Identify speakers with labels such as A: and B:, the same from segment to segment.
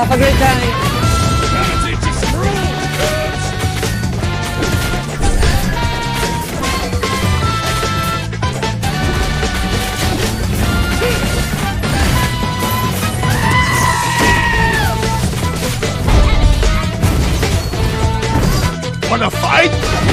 A: Have a great time.
B: Wanna fight?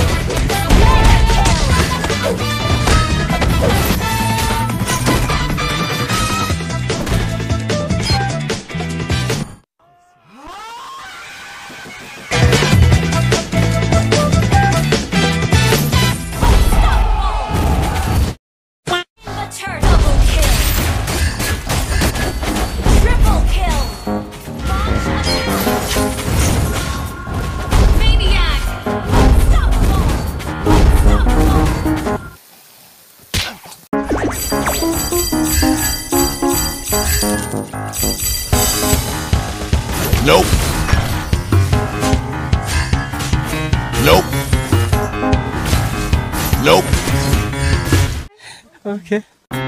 B: Nope. Nope. Nope.
A: Okay.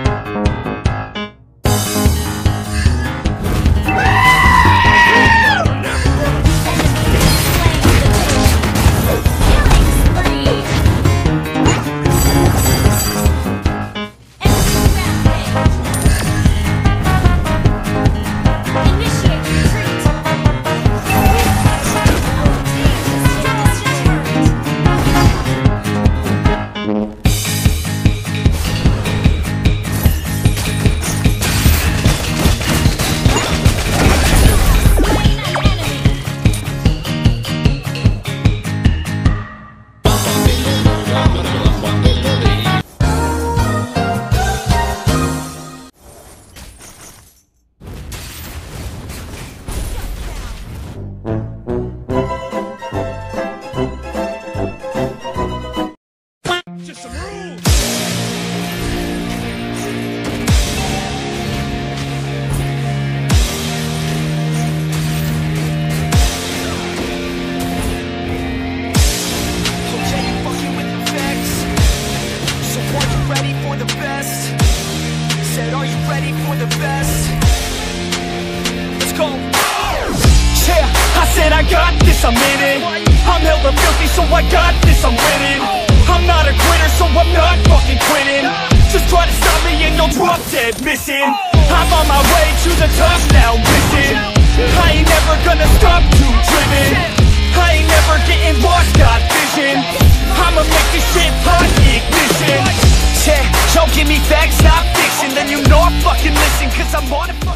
C: Are you ready for the best? Let's go. Yeah, I said I got this, I'm in it. I'm hella filthy, so I got this, I'm winning. I'm not a quitter, so I'm not fucking quitting. Just try to stop me and you'll drop dead missing. I'm on my way to the top now, listen. I ain't never gonna stop too driven. I ain't never getting lost, got vision. I'ma make this shit hot, ignition. Yeah, yo, give me facts, not fiction. Then you know I fucking listen, cause I'm on it.